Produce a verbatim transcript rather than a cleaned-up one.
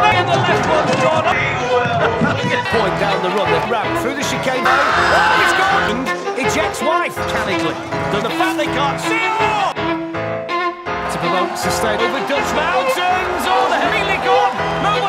And the left one's gone. Point down the run, they've ran through the chicane. Oh, it's gone! Ejects wife mechanically. Does the fact they can't see more! To promote sustain over Dutch mountains. Oh, the heavily gone. No